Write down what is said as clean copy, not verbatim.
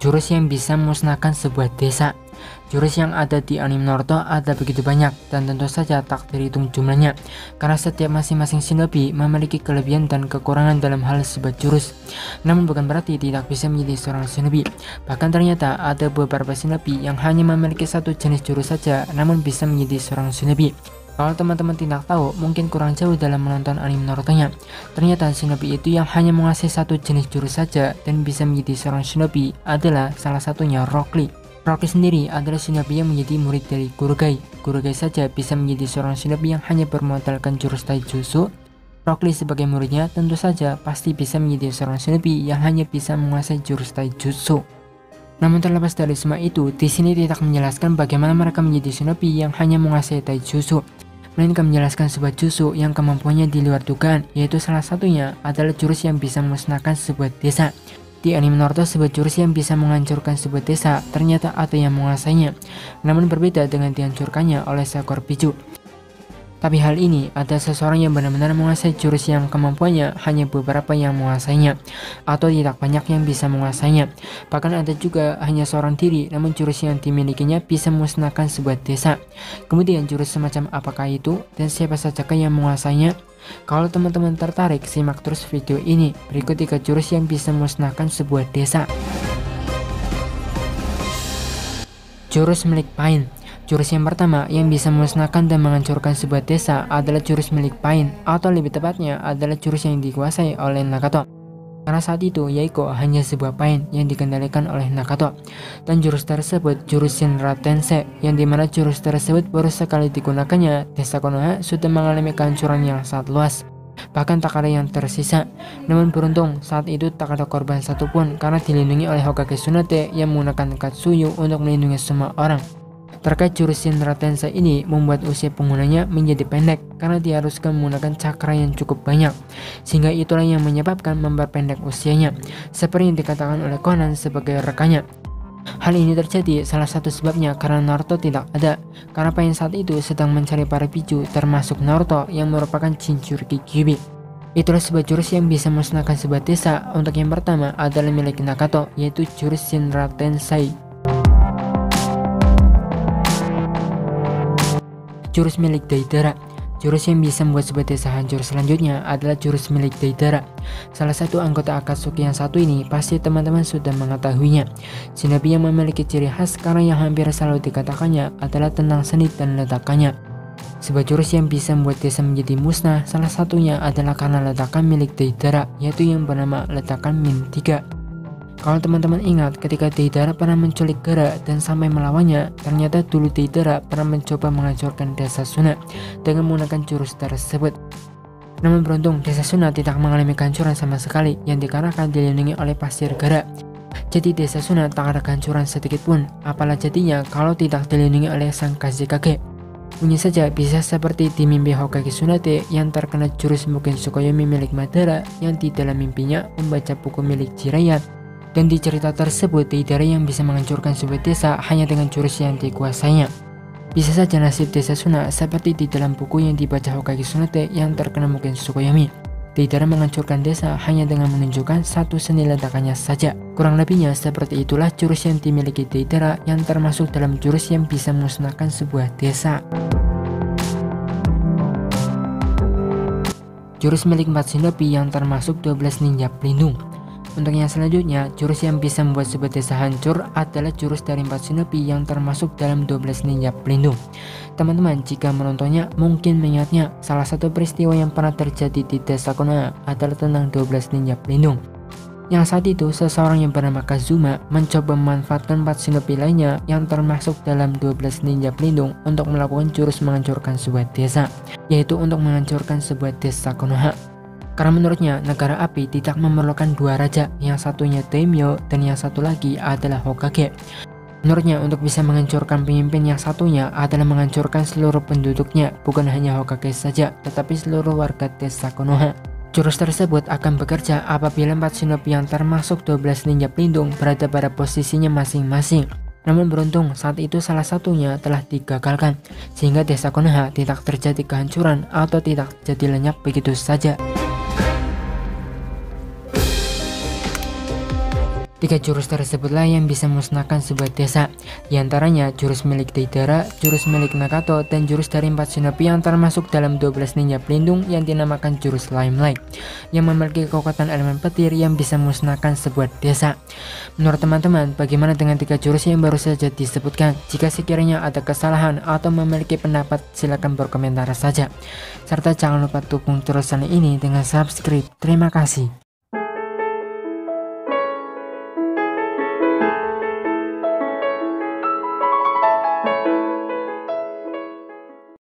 Jurus yang bisa memusnahkan sebuah desa. Jurus yang ada di anime Naruto ada begitu banyak dan tentu saja tak terhitung jumlahnya, karena setiap masing-masing shinobi memiliki kelebihan dan kekurangan dalam hal sebuah jurus. Namun bukan berarti tidak bisa menjadi seorang shinobi. Bahkan ternyata ada beberapa shinobi yang hanya memiliki satu jenis jurus saja namun bisa menjadi seorang shinobi. Kalau teman-teman tidak tahu, mungkin kurang jauh dalam menonton anime Naruto-nya. Ternyata shinobi itu yang hanya menguasai satu jenis jurus saja dan bisa menjadi seorang shinobi adalah salah satunya Rock Lee. Rock Lee sendiri adalah shinobi yang menjadi murid dari Kurogai. Kurogai saja bisa menjadi seorang shinobi yang hanya bermodalkan jurus taijutsu. Rock Lee sebagai muridnya tentu saja pasti bisa menjadi seorang shinobi yang hanya bisa menguasai jurus taijutsu. Namun terlepas dari semua itu, di sini tidak menjelaskan bagaimana mereka menjadi shinobi yang hanya menguasai taijutsu, melainkan menjelaskan sebuah jutsu yang kemampuannya di luar dugaan, yaitu salah satunya adalah jurus yang bisa memusnahkan sebuah desa. Di anime Naruto, sebuah jurus yang bisa menghancurkan sebuah desa ternyata ada yang menguasainya, namun berbeda dengan dihancurkannya oleh seekor biju. Tapi hal ini ada seseorang yang benar-benar menguasai jurus yang kemampuannya hanya beberapa yang menguasainya, atau tidak banyak yang bisa menguasainya. Bahkan ada juga hanya seorang diri, namun jurus yang dimilikinya bisa memusnahkan sebuah desa. Kemudian jurus semacam apakah itu dan siapa sajakah yang menguasainya? Kalau teman-teman tertarik, simak terus video ini. Berikut 3 jurus yang bisa memusnahkan sebuah desa. Jurus milik Pain. Jurus yang pertama yang bisa memusnahkan dan menghancurkan sebuah desa adalah jurus milik Pain, atau lebih tepatnya adalah jurus yang dikuasai oleh Nagato. Karena saat itu Yaiko hanya sebuah Pain yang dikendalikan oleh Nagato, dan jurus tersebut jurus Shinra Tensei, yang dimana jurus tersebut baru sekali digunakannya desa Konoha sudah mengalami kehancuran yang sangat luas. Bahkan tak ada yang tersisa. Namun beruntung saat itu tak ada korban satupun karena dilindungi oleh Hokage Tsunade yang menggunakan Katsuyu untuk melindungi semua orang. Terkait jurus Shinra Tensei ini membuat usia penggunanya menjadi pendek karena diharuskan menggunakan cakra yang cukup banyak, sehingga itulah yang menyebabkan memperpendek usianya, seperti yang dikatakan oleh Konan sebagai rekannya. Hal ini terjadi salah satu sebabnya karena Naruto tidak ada, karena Pain saat itu sedang mencari para biju termasuk Naruto yang merupakan Jinchuriki Kyuubi. Itulah sebuah jurus yang bisa memusnahkan sebuah desa. Untuk yang pertama adalah milik Nagato, yaitu jurus Shinra Tensei. Jurus milik Deidara. Jurus yang bisa membuat sebuah desa hancur selanjutnya adalah jurus milik Deidara. Salah satu anggota Akatsuki yang satu ini pasti teman-teman sudah mengetahuinya. Shinobi yang memiliki ciri khas karena yang hampir selalu dikatakannya adalah tentang seni dan ledakannya. Sebuah jurus yang bisa membuat desa menjadi musnah salah satunya adalah karena ledakan milik Deidara, yaitu yang bernama ledakan Min 3. Kalau teman-teman ingat, ketika Deidara pernah menculik Gaara dan sampai melawannya, ternyata dulu Deidara pernah mencoba menghancurkan desa Suna dengan menggunakan jurus tersebut. Namun beruntung, desa Suna tidak mengalami kehancuran sama sekali yang dikarenakan dilindungi oleh pasir Gaara. Jadi desa Suna tak ada kehancuran sedikit pun, apalah jadinya kalau tidak dilindungi oleh sang Kazekage. Mungkin saja bisa seperti di mimpi Hokage Tsunade yang terkena jurus Mugen Tsukuyomi milik Madara yang di dalam mimpinya membaca buku milik Jiraiya. Dan di cerita tersebut, Deidara yang bisa menghancurkan sebuah desa hanya dengan jurus yang dikuasainya. Bisa saja nasib desa Suna seperti di dalam buku yang dibaca Hokage Tsunade yang terkena Mugen Tsukuyomi. Deidara menghancurkan desa hanya dengan menunjukkan satu seni ledakannya saja. Kurang lebihnya seperti itulah jurus yang dimiliki Deidara yang termasuk dalam jurus yang bisa memusnahkan sebuah desa. Jurus milik 4 shinobi yang termasuk 12 ninja pelindung. Untuk yang selanjutnya, jurus yang bisa membuat sebuah desa hancur adalah jurus dari 4 shinobi yang termasuk dalam 12 ninja pelindung. Teman-teman jika menontonnya mungkin mengingatnya salah satu peristiwa yang pernah terjadi di desa Konoha adalah tentang 12 ninja pelindung. Yang saat itu seseorang yang bernama Kazuma mencoba memanfaatkan 4 shinobi lainnya yang termasuk dalam 12 ninja pelindung untuk melakukan jurus menghancurkan sebuah desa, yaitu untuk menghancurkan sebuah desa Konoha. Karena menurutnya negara api tidak memerlukan 2 raja, yang satunya daimyo dan yang satu lagi adalah Hokage. Menurutnya untuk bisa menghancurkan pemimpin yang satunya adalah menghancurkan seluruh penduduknya, bukan hanya Hokage saja tetapi seluruh warga desa Konoha. Jurus tersebut akan bekerja apabila 4 shinobi yang termasuk 12 ninja pelindung berada pada posisinya masing-masing. Namun beruntung saat itu salah satunya telah digagalkan, sehingga desa Konoha tidak terjadi kehancuran atau tidak jadi lenyap begitu saja. Tiga jurus tersebutlah yang bisa memusnahkan sebuah desa, di antaranya jurus milik Deidara, jurus milik Nagato, dan jurus dari 4 shinobi yang termasuk dalam 12 ninja pelindung yang dinamakan jurus Limelight, yang memiliki kekuatan elemen petir yang bisa memusnahkan sebuah desa. Menurut teman-teman, bagaimana dengan tiga jurus yang baru saja disebutkan? Jika sekiranya ada kesalahan atau memiliki pendapat, silakan berkomentar saja. Serta jangan lupa dukung terus channel ini dengan subscribe. Terima kasih.